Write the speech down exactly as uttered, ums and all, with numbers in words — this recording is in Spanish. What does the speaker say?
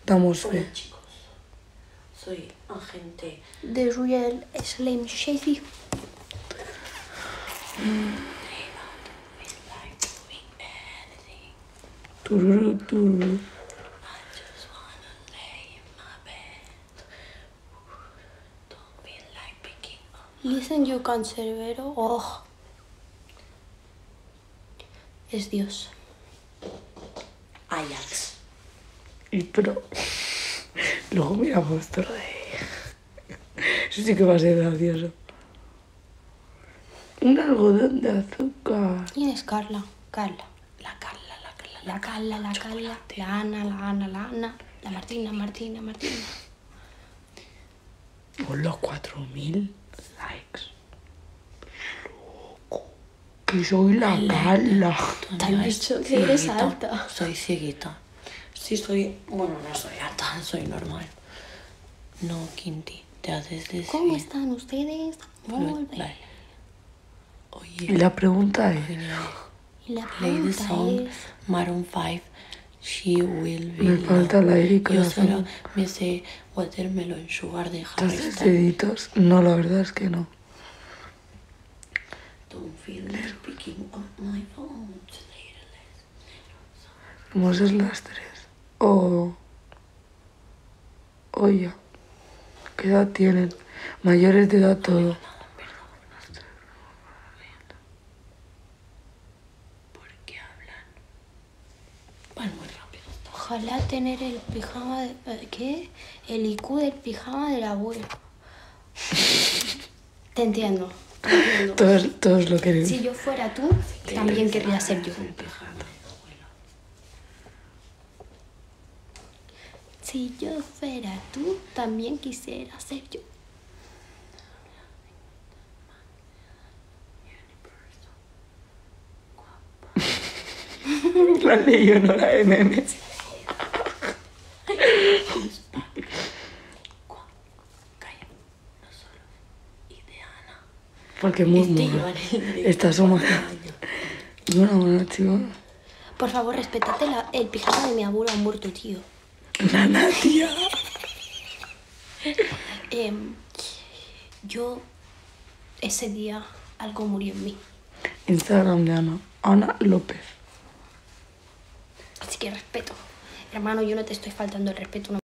Damos fe. Hola chicos, soy agente de Real Slim Shady. Tururu, tururu. Listen, you cancerbero. Oh. Es Dios. Ajax. Y pero... Luego me ha puesto lo de... Eso sí que va a ser gracioso. Un algodón de azúcar. ¿Quién es Carla? Carla. La Carla, la Carla, La Carla, la Carla. La Ana, la Ana, la Ana. La Martina, Martina, Martina. Por los cuatro mil likes. Loco. Que soy la Carla. Te han dicho que eres alta. Soy cieguita. Sí, soy... Bueno, no soy alta, soy normal. No, Quinti, te haces decir... ¿Cómo están ustedes? Muy bien. Vale. Y Oye, la pregunta es... Y la play the pregunta song es... Maroon five. She will be Me falta la loved. Erika. Yo solo me sé Watermelon Sugar de Harry ¿Estos Styles. deditos? No, la verdad es que no. Don't feel like picking up my phone. Somos las tres. O... O ya. ¿Qué edad tienen? Mayores de edad todo. ¿Por qué hablan? Van muy rápido. Ojalá tener el pijama de... eh, ¿Qué? El I Q del pijama del abuelo. Te entiendo. Te entiendo. Todos, todos lo queremos. Si yo fuera tú, también querría ser yo. Si yo fuera tú, también quisiera ser yo. La leí yo, no la de memes. Calla, no solo. Y de Ana. Porque muy Este mono. llevan el Está sumada. Bueno, bueno, chico. Por favor, respetate la- el pijama de mi abuelo ha muerto, tío. Nana, tía. Em, yo, ese día, algo murió en mí. Instagram de Ana. Ana López. Así que respeto. Hermano, yo no te estoy faltando el respeto. No